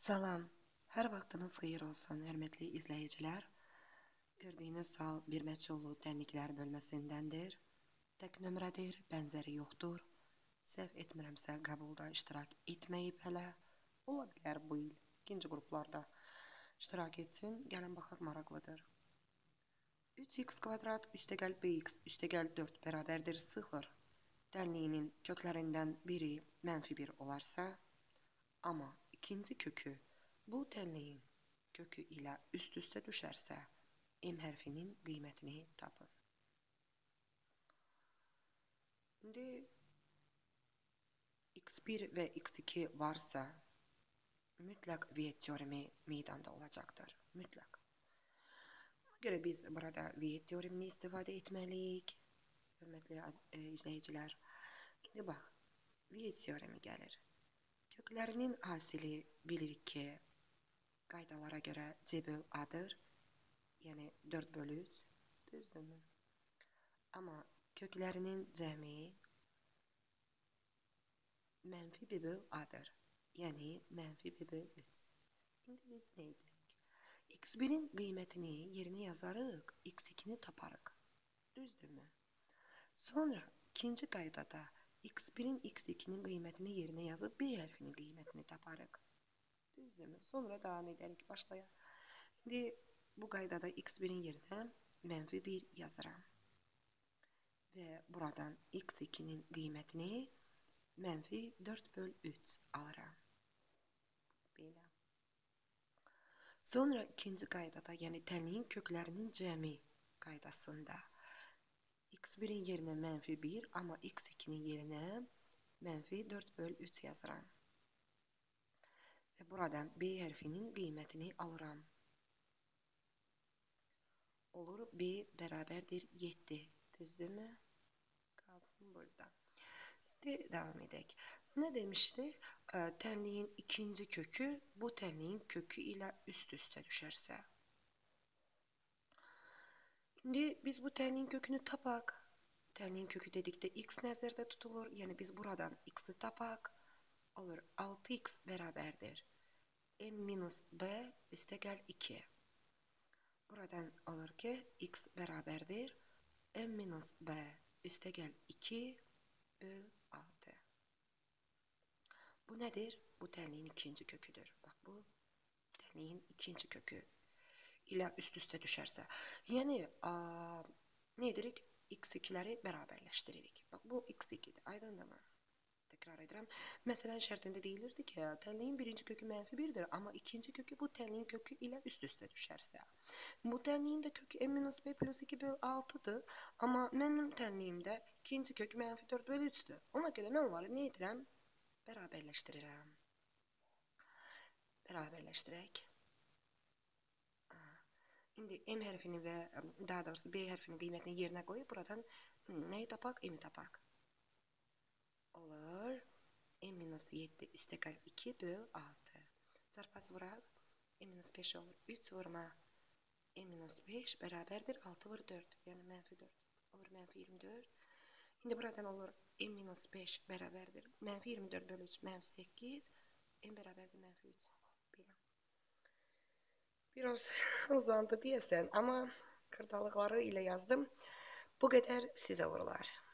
Salam, hər vaxtınız xeyir olsun, hörmətli izləyicilər. Gördüyünüz sual bir məchullu tənliklər bölməsindəndir. Tək nömrədir, bənzəri yoxdur. Səhv etmirəmsə qəbulda iştirak etməyib hələ. Ola bilər bu il ikinci qruplarda iştirak etsin. Gəlin baxaq, maraqlıdır. 3x kvadrat üstəgəl bx üstəgəl 4 bərabərdir 0. Tənliyinin köklərindən biri -1 olarsa, amma ikinci kökü bu tənliyin kökü ilə üst-üstə düşərsə, M hərfinin qiymətini tapın. İndi x1 və x2 varsa, mütləq Viet teoremi meydanda olacaqdır. Mütləq. Buna görə biz burada Viet teoremini istifadə etməliyik. Hörmətli izləyicilər. İndi bax, Viet teoremi gəlir. Köklərinin hasili bilirik ki, qaydalara görə C böl A-dır. Yəni 4/3, düzdürmü? Amma köklərinin cəmi -B böl A-dır. Yəni -B böl 3. İndi biz nə edirik? x1-in qiymətini yerinə yazarıq, x2-ni taparıq. Düzdürmü? Sonra ikinci qaydada x1-in x2-nin qiymətini yerinə yazıb B hərfinin qiymətini taparıq. Düzdürmü? Sonra davam edərik, başlayaq. İndi bu qaydada x1-in yerinə -1 yazıram. Və buradan x2-nin qiymətini -4/3 alıram. Belə. Sonra ikinci qaydada, yəni tənliyin köklərinin cəmi qaydasında x1-in yerinə -1, amma x2-nin yerinə -4/3 yazıram. Və buradan B hərfinin qiymətini alıram. Olur B bərabərdir 7. Düzdürmü? Qalsın burada. İndi davam edək. Nə demişdik? Tənliyin ikinci kökü bu tənliyin kökü ilə üst-üstə düşərsə. İndi biz bu tənliyin kökünü tapaq. Tənliyin kökü dedikdə x nəzərdə tutulur. Yəni biz buradan x-i tapaq. Olur 6x bərabərdir m-b üstəgəl 2. Buradan olur ki, x bərabərdir m-b üstəgəl 2 böl 6. Bu nədir? Bu tənliyin ikinci köküdür. Bax, bu tənliyin ikinci kökü ilə üst-üstə düşərsə. Yəni, nə edirik? x2-ləri bərabərləşdiririk. Bax, bu x2-dir. Aydındırmı? Təkrar edirəm. Məsələn, şərtində deyilirdi ki, tənliyin birinci kökü -1-dir, amma ikinci kökü bu tənliyin kökü ilə üst-üstə düşərsə. Bu tənliyin də kökü m-b plus 2 böl 6-dır, amma mənim tənliyimdə ikinci kök -4/3-dür. Ona görə mən onları nə edirəm? Bərabərləşdirirəm. Bərabərləşdirək. İndi M hərfini və daha doğrusu B hərfinin qiymətini yerinə qoyub, buradan nəyi tapaq? M-i tapaq. Olur. M-7 üstəgəl 2 böl 6. Çarpası vuraq. M-5 olur. 3 vurma M-5 bərabərdir 6/4. Yəni -4. Olur -24. İndi buradan olur M-5 bərabərdir. -24 böl 3 -8. M bərabərdir -3. Belə. Biraz uzandı deyəsən, amma xırdalıqları ilə yazdım. Bu qədər sizə uğurlar.